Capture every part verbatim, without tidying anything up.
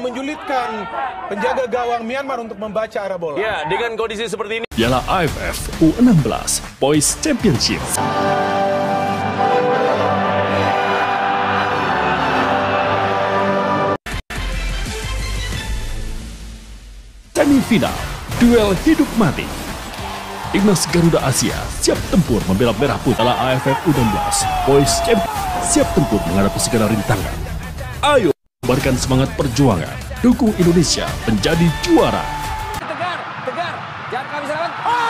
menjulitkan penjaga gawang Myanmar untuk membaca arah bola. Ya, dengan kondisi seperti ini. Piala A F F U enam belas Boys Championship. Semifinal, duel hidup mati. Timnas Garuda Asia siap tempur membela merah putih. Piala A F F U enam belas Boys Championship siap tempur menghadapi segala rintangan. Ayo, tebarkan semangat perjuangan. Dukung Indonesia menjadi juara. Tegar, tegar. Jangan kami serang.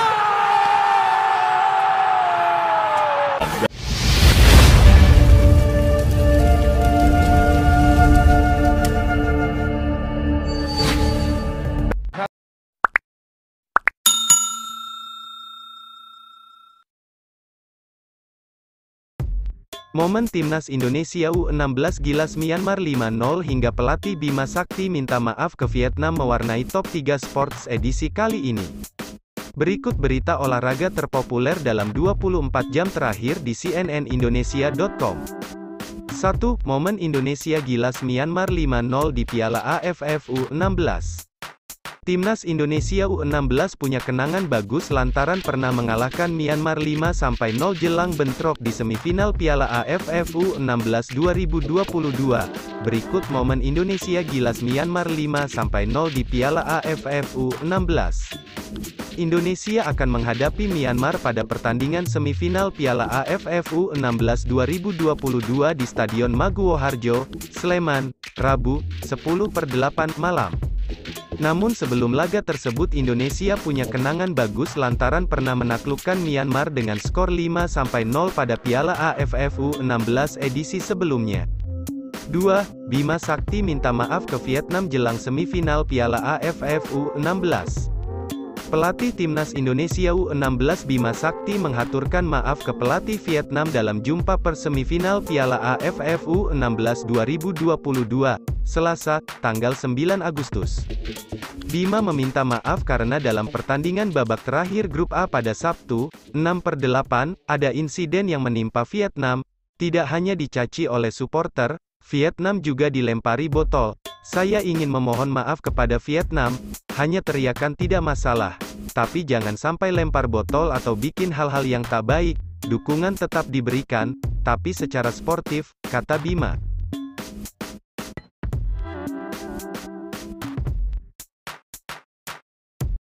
Momen Timnas Indonesia U enam belas gilas Myanmar lima nol hingga pelatih Bima Sakti minta maaf ke Vietnam mewarnai Top tiga Sports edisi kali ini. Berikut berita olahraga terpopuler dalam dua puluh empat jam terakhir di C N N Indonesia dot com. satu. Momen Indonesia gilas Myanmar lima nol di Piala A F F U enam belas. Timnas Indonesia U enam belas punya kenangan bagus lantaran pernah mengalahkan Myanmar lima nol jelang bentrok di semifinal Piala A F F U enam belas dua ribu dua puluh dua. Berikut momen Indonesia gilas Myanmar lima nol di Piala A F F U enam belas. Indonesia akan menghadapi Myanmar pada pertandingan semifinal Piala A F F U enam belas dua ribu dua puluh dua di Stadion Maguwo Harjo, Sleman, Rabu, sepuluh per delapan malam. Namun sebelum laga tersebut Indonesia punya kenangan bagus lantaran pernah menaklukkan Myanmar dengan skor lima nol pada Piala A F F U enam belas edisi sebelumnya. dua. Bima Sakti minta maaf ke Vietnam jelang semifinal Piala A F F U enam belas. Pelatih Timnas Indonesia U enam belas Bima Sakti menghaturkan maaf ke pelatih Vietnam dalam jumpa persemifinal Piala A F F U enam belas dua ribu dua puluh dua, Selasa, tanggal sembilan Agustus. Bima meminta maaf karena dalam pertandingan babak terakhir Grup A pada Sabtu, enam per delapan, ada insiden yang menimpa Vietnam. Tidak hanya dicaci oleh supporter, Vietnam juga dilempari botol. Saya ingin memohon maaf kepada Vietnam, hanya teriakan tidak masalah, tapi jangan sampai lempar botol atau bikin hal-hal yang tak baik. Dukungan tetap diberikan, tapi secara sportif, kata Bima.